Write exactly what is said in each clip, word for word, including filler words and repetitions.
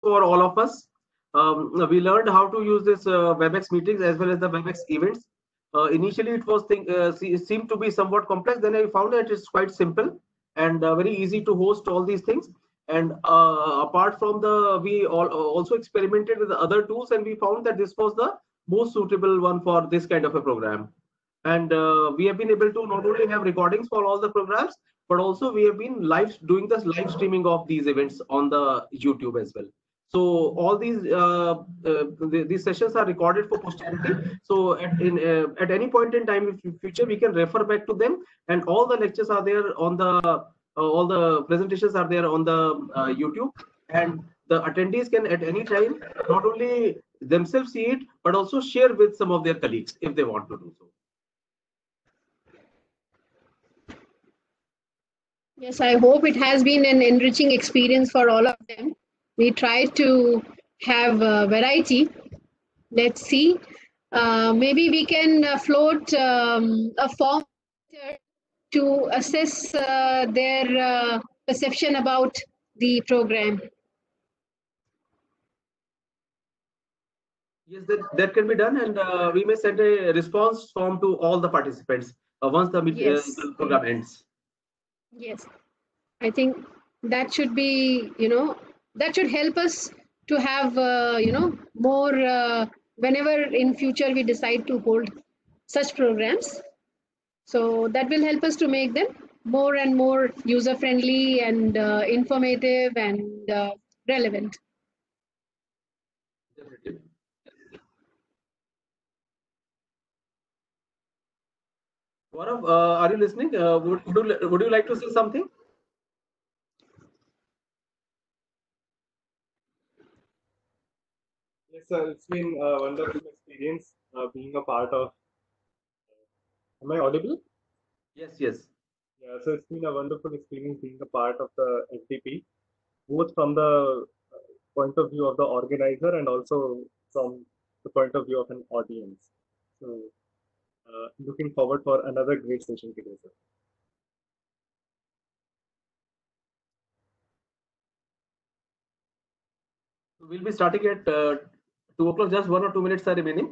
for all of us. Um, we learned how to use this uh, WebEx meetings as well as the WebEx events. Uh, initially, it was think, uh, it seemed to be somewhat complex. Then I found that it's quite simple and uh, very easy to host all these things. And uh, apart from the, we all, also experimented with the other tools, and we found that this was the most suitable one for this kind of a program. And uh, we have been able to not only have recordings for all the programs, but also we have been live doing this live streaming of these events on the YouTube as well. So all these uh, uh, the, these sessions are recorded for posterity. So at, in, uh, at any point in time in future, we can refer back to them, and all the lectures are there on the uh, all the presentations are there on the uh, YouTube, and the attendees can at any time not only themselves see it, but also share with some of their colleagues if they want to do so. Yes, I hope it has been an enriching experience for all of them. We try to have a variety. Let's see. Uh, maybe we can uh, float um, a form to assess uh, their uh, perception about the program. Yes, that, that can be done, and uh, we may send a response form to all the participants uh, once the, yes. uh, the program ends. Yes, I think that should be, you know, that should help us to have, uh, you know, more uh, whenever in future we decide to hold such programs. So that will help us to make them more and more user friendly and uh, informative and uh, relevant. Definitely. Gaurav, uh, are you listening? Uh, would, would, you, would you like to say something? Yes, sir. It's been a wonderful experience uh, being a part of. Am I audible? Yes, yes. Yeah, so it's been a wonderful experience being a part of the F D P, both from the point of view of the organizer and also from the point of view of an audience. So, uh, looking forward for another great session today, sir. We'll be starting at uh, two o'clock. Just one or two minutes are remaining.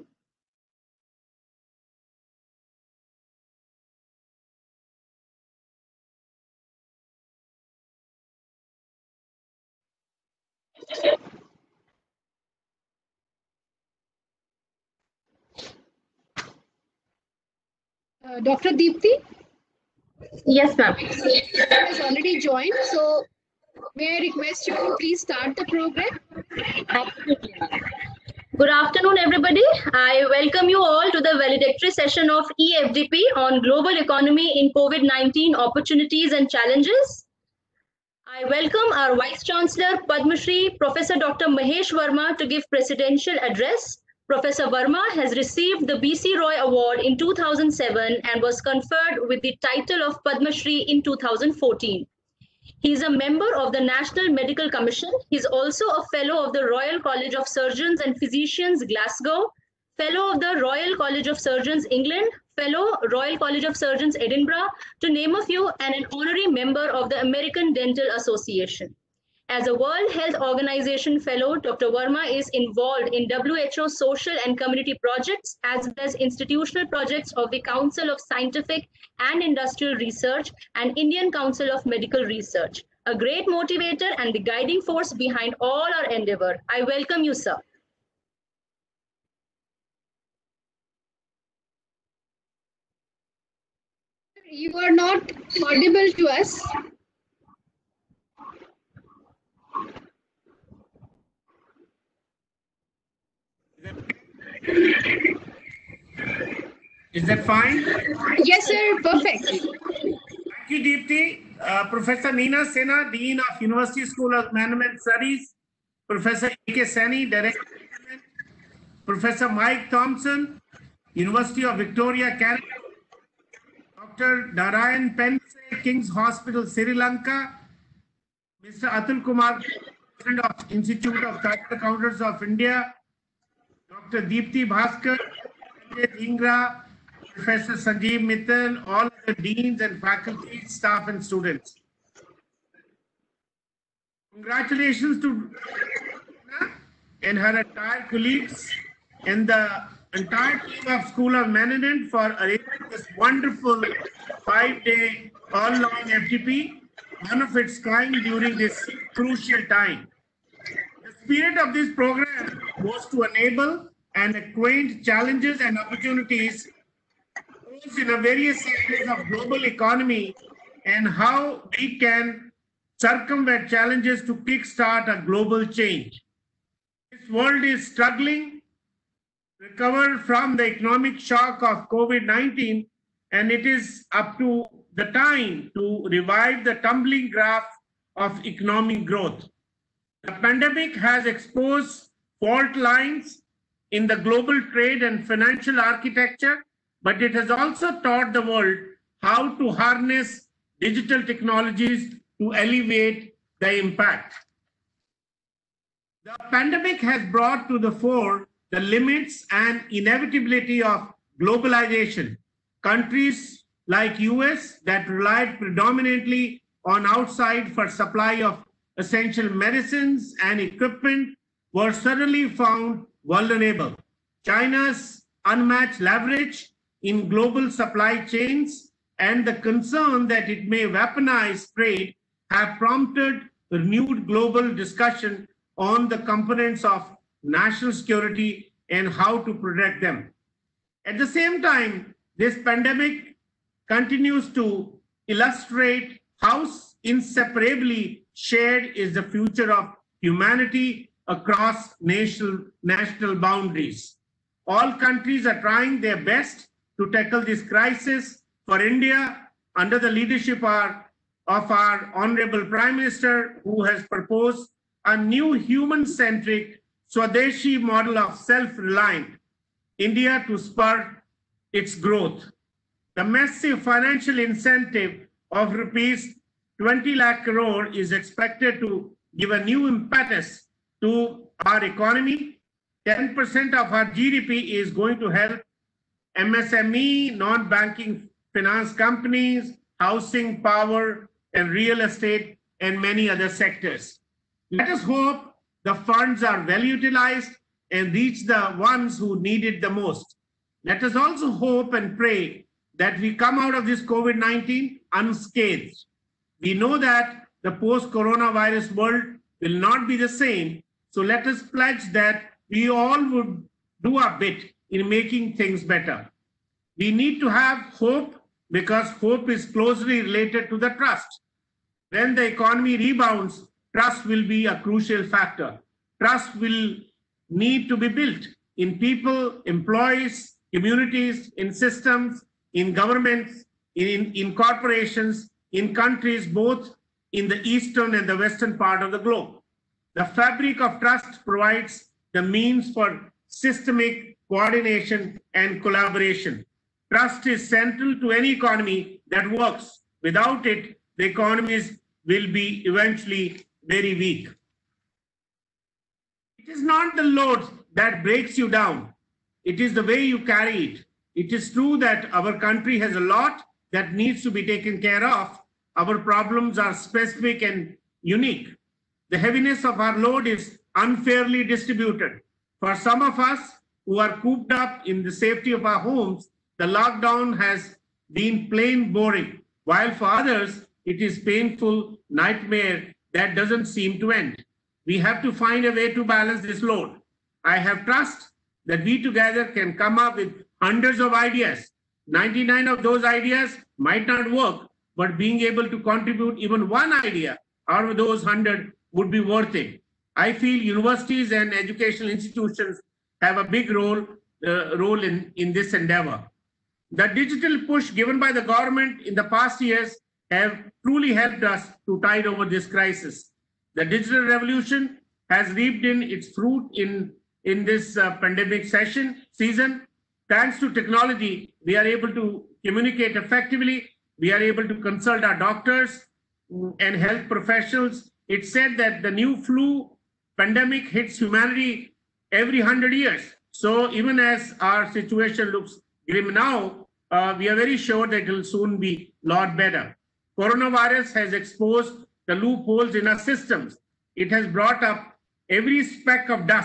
Uh, Doctor Deepti? Yes, ma'am. Has already joined, so may I request you to please start the program? Absolutely. Good afternoon, everybody. I welcome you all to the valedictory session of E F D P on global economy in COVID nineteen opportunities and challenges. I welcome our Vice Chancellor Padma Shri Professor Doctor Mahesh Verma to give presidential address. Professor Verma has received the B C Roy Award in two thousand seven and was conferred with the title of Padma Shri in two thousand fourteen. He is a member of the National Medical Commission. He is also a Fellow of the Royal College of Surgeons and Physicians, Glasgow, Fellow of the Royal College of Surgeons, England, Fellow, Royal College of Surgeons, Edinburgh, to name a few, and an honorary member of the American Dental Association. As a World Health Organization Fellow, Doctor Verma is involved in W H O social and community projects, as well as institutional projects of the Council of Scientific and Industrial Research and Indian Council of Medical Research, a great motivator and the guiding force behind all our endeavor. I welcome you, sir. You are not audible to us. Is that fine? Yes, sir. Perfect. Thank you, Deepti. Uh, Professor Neena Sena, Dean of University School of Management Studies. Professor A K Sani, Director of Management. Professor Mike Thompson, University of Victoria, Canada. Doctor Narayan Pense, King's Hospital, Sri Lanka. Mister Atul Kumar, President of Institute of Chartered Accountants of India. Doctor Deepti Bhaskar, Ingra, Professor Sanjeev Mittal, all the deans and faculty, staff and students. Congratulations to and her entire colleagues and the entire team of School of Management for arranging this wonderful five-day online F D P, one of its kind during this crucial time. The spirit of this program was to enable and acquaint challenges and opportunities in the various sectors of global economy and how we can circumvent challenges to kickstart a global change. This world is struggling, recover from the economic shock of COVID nineteen, and it is up to the time to revive the tumbling graph of economic growth. The pandemic has exposed fault lines in the global trade and financial architecture, but it has also taught the world how to harness digital technologies to alleviate the impact. The pandemic has brought to the fore the limits and inevitability of globalization. Countries like U S that relied predominantly on outside for supply of essential medicines and equipment were suddenly found vulnerable. China's unmatched leverage in global supply chains and the concern that it may weaponize trade have prompted renewed global discussion on the components of national security and how to protect them. At the same time, this pandemic continues to illustrate how inseparably shared is the future of humanity across national, national boundaries. All countries are trying their best to tackle this crisis. For India, under the leadership of our Honorable Prime Minister, who has proposed a new human-centric Swadeshi model of self-reliant India to spur its growth. The massive financial incentive of rupees twenty lakh crore is expected to give a new impetus to our economy. ten percent of our G D P is going to help M S M E, non-banking finance companies, housing, power, and real estate, and many other sectors. Let us hope the funds are well utilized and reach the ones who need it the most. Let us also hope and pray that we come out of this COVID nineteen unscathed. We know that the post-coronavirus world will not be the same, so let us pledge that we all would do our bit in making things better. We need to have hope because hope is closely related to the trust. When the economy rebounds, trust will be a crucial factor. Trust will need to be built in people, employees, communities, in systems, in governments, in, in corporations, in countries both in the eastern and the western part of the globe. The fabric of trust provides the means for systemic coordination and collaboration. Trust is central to any economy that works. Without it, the economies will be eventually very weak. It is not the load that breaks you down. It is the way you carry it. It is true that our country has a lot that needs to be taken care of. Our problems are specific and unique. The heaviness of our load is unfairly distributed. For some of us who are cooped up in the safety of our homes, the lockdown has been plain boring, while for others, it is painful nightmare that doesn't seem to end. We have to find a way to balance this load. I have trust that we together can come up with hundreds of ideas. ninety-nine of those ideas might not work, but being able to contribute even one idea out of those hundred would be worth it. I feel universities and educational institutions have a big role, uh, role in, in this endeavor. The digital push given by the government in the past years have truly helped us to tide over this crisis. The digital revolution has reaped in its fruit in, in this uh, pandemic session season. Thanks to technology, we are able to communicate effectively. We are able to consult our doctors and health professionals. It's said that the new flu pandemic hits humanity every hundred years. So even as our situation looks grim now, uh, we are very sure that it will soon be a lot better. Coronavirus has exposed the loopholes in our systems. It has brought up every speck of dust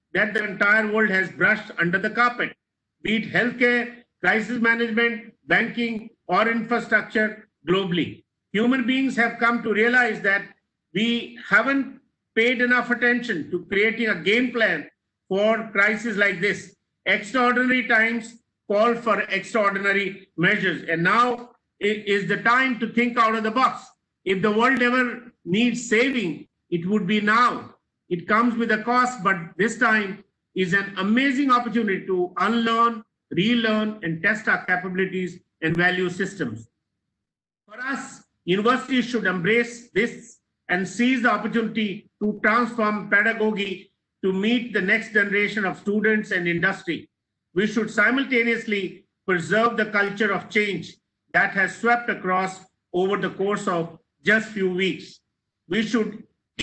that the entire world has brushed under the carpet, be it healthcare, crisis management, banking, or infrastructure globally. Human beings have come to realize that we haven't paid enough attention to creating a game plan for crises like this. Extraordinary times call for extraordinary measures, and now is the time to think out of the box. If the world ever needs saving, it would be now. It comes with a cost, but this time is an amazing opportunity to unlearn, relearn, and test our capabilities and value systems. For us, universities should embrace this and seize the opportunity to transform pedagogy to meet the next generation of students and industry. We should simultaneously preserve the culture of change that has swept across over the course of just few weeks. We should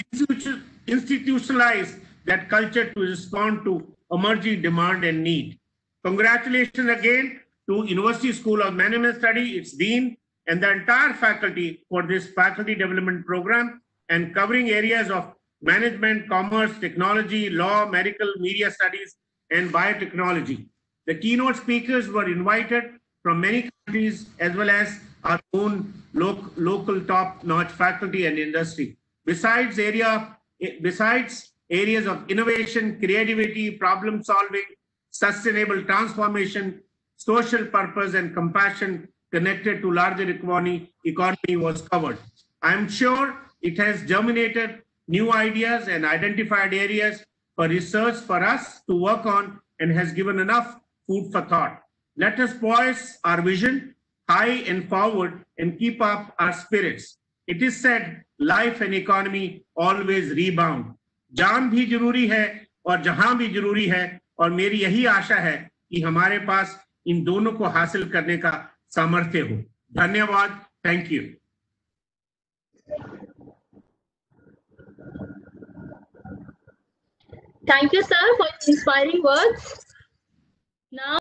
institutionalize that culture to respond to emerging demand and need. Congratulations again to University School of Management Study, its dean, and the entire faculty for this faculty development program and covering areas of management, commerce, technology, law, medical, media studies, and biotechnology. The keynote speakers were invited from many countries as well as our own local, local top-notch faculty and industry. Besides area, besides areas of innovation, creativity, problem solving, sustainable transformation, social purpose, and compassion connected to larger economy, economy was covered. I'm sure it has germinated new ideas and identified areas for research for us to work on and has given enough food for thought. Let us poise our vision high and forward and keep up our spirits. It is said, life and economy always rebound. जान भी जरूरी है और जहां भी जरूरी है, और मेरी यही आशा है कि हमारे पास इन दोनों को हासिल करने का सामर्थ्य हो। धन्यवाद। Thank you. Thank you, sir, for inspiring words. Now